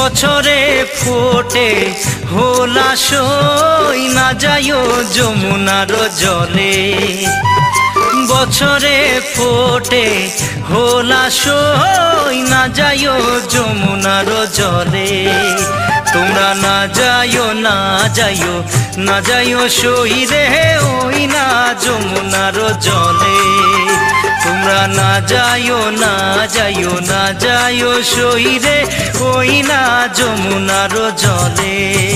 বছরে ফোটে হোলাসই না যাইও যমুনার জলে বছরে ফোটে হোলাসই না যাইও যমুনার জলে তোমরা না যাইও না যাইও না যাইও সইরে ওই না যমুনার জলে তোমরা না যাইও না যাইও না যাইও সইরে ওই না যমুনার জলে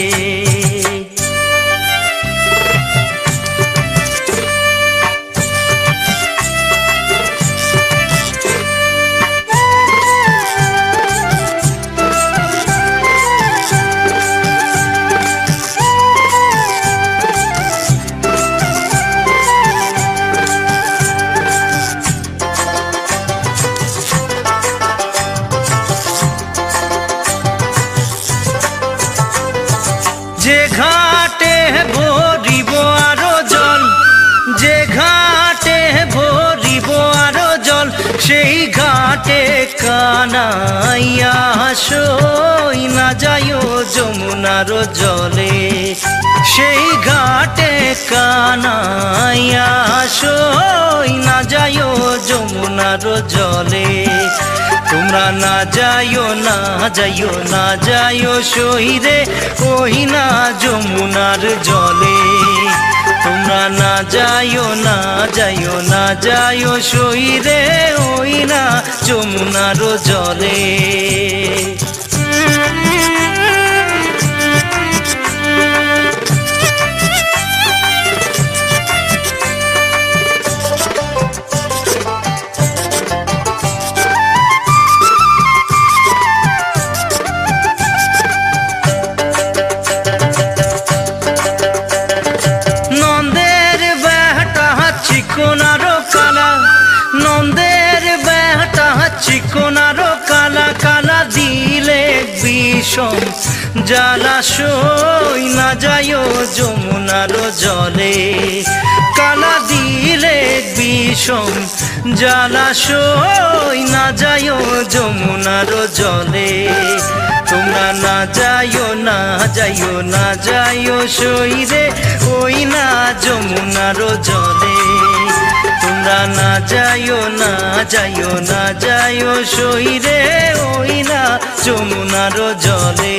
যে ঘাটে ভরিব আরো জল যে ঘাটে ভরিব আরো জল সেই ঘাটে কানাইয়া সই না যাইও যমুনার জলে সেই ঘাটে কানাইয়া সই না যাইও যমুনার জলে তোমরা না যাইও না যাইও না যাইও সইরে ওই না যমুনার জলে তোমরা না যাইও না যাইও না যাইও সইরে ওই না যমুনার জলে চিকনারো কালা নন্দের বেটা চিকনারো কালা কালা দিলে বিষম জলাশয় না যাইও যমুনার জলে কালা দিলে বিষম জলাশয় না যাইও যমুনার জলে তোমরা না যাইও না যাইও না যাইও সইরে ওই না যমুনার জলে তোমরা না যাইও না যাইও না যাইও সইরে ওই না যমুনার জলে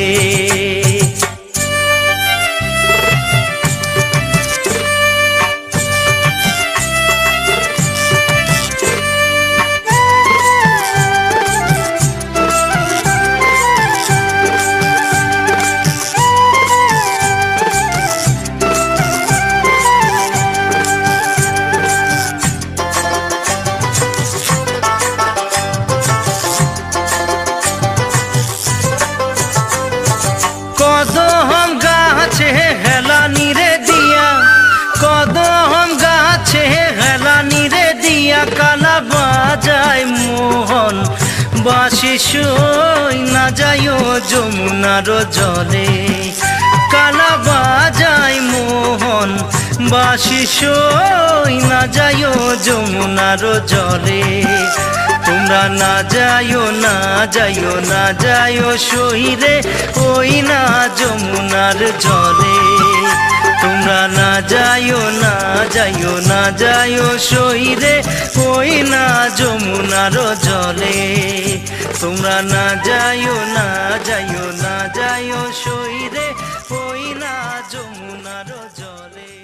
কদম গাছে হেলা নিরে দিয়া কদম গাছে হেলা নিরে দিয়া কালা বাজায় মোহন বাঁশি সই না যাইও যমুনার জলে কালা বাজায় মোহন বাঁশি সই না যাইও যমুনার জলে তোমরা না যাইও না যাইও না যাইও সইরে ওই না যমুনার জলে তোমরা না যাইও না যাইও না যাইও সইরে ওই না যমুনার জলে তোমরা না যাইও না যাইও না যাইও সইরে ওই না যমুনার জলে।